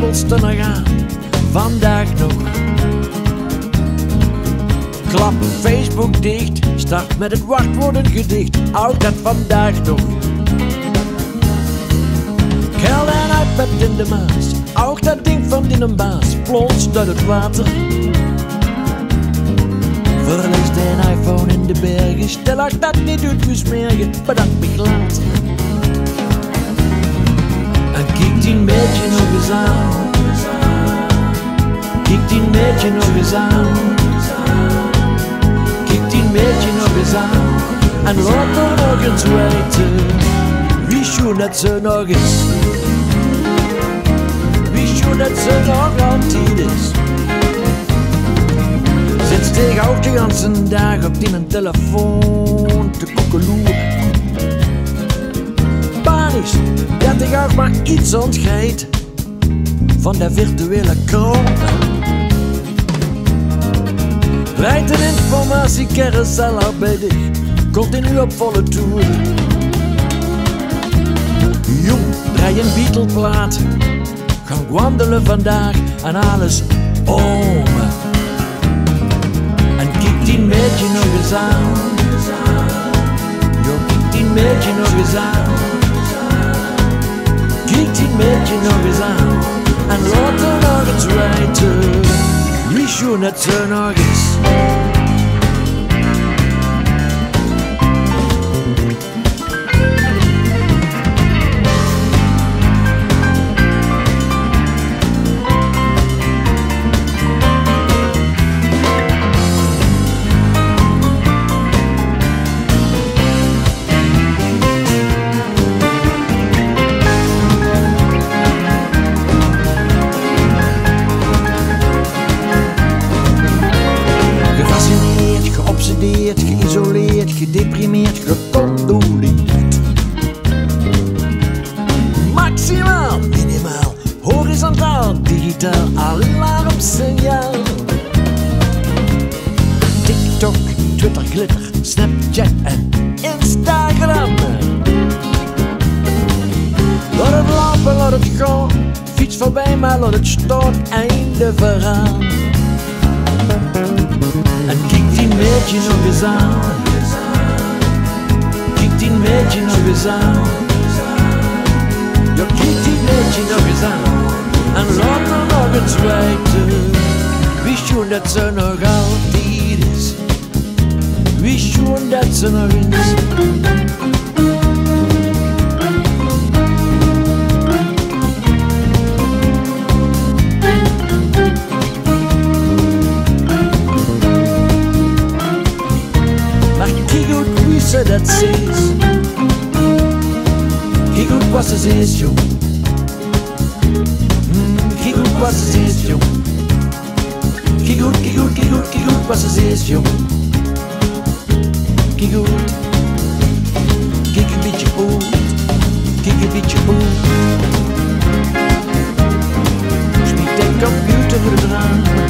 snelste nog aan, vandaag nog. Klap Facebook dicht, start met het wachtwoord een gedicht, ook dat vandaag nog. Geld en iPad in de Maas, ook dat ding van die een baas, plonst uit het water. Verliest een iPhone in de bergen, stel ik dat niet uit gesmergen, bedankt me later. En Kiek Dien Maedje nog eens aan, Kiek Dien Maedje nog eens aan, Kiek Dien Maedje nog eens aan, en laat er nog eens weten, wie schoen dat ze nog is, wie schoen dat ze nog altijd is. Zit tegen ook de ganse dag op die een telefoon te koekeloeren. Panisch, dat ik ook maar iets ontgrijt van de virtuele kroon. Rijdt een informatiecarousel arbeidig, continu op volle toer. Jong, draai een Beatle-plaat, gaan wandelen vandaag en alles oma. En Kiek Dien Maedje nog eens aan, jo, Kiek Dien Maedje nog eens aan, Kiek Dien Maedje nog eens aan, en laat er nog eens weten, wie schoen het ze nog eens. Geïsoleerd, gedeprimeerd, gecondoleerd. Maximaal, minimaal, horizontaal, digitaal, alarmsignaal. TikTok, Twitter, glitter, Snapchat en Instagram. Laat het lopen, laat het gaan, fiets voorbij maar laat het staan, einde verhaal. En Kiek Dien Maedje nog eens aan, Kiek Dien Maedje nog eens aan, ja, Kiek Dien Maedje nog eens aan, en laat me nog eens weten, wie schoen dat ze nog altijd is, wie schoen dat ze nog is. Dat ze is, kijk goed wat ze is, jong. Kijk goed wat ze is, jong. Kijk goed, kijk goed, kijk goed, kijk goed wat ze is, jong. Kijk goed, kijk een beetje oud, kijk een beetje oud. Smiet de computer eraan.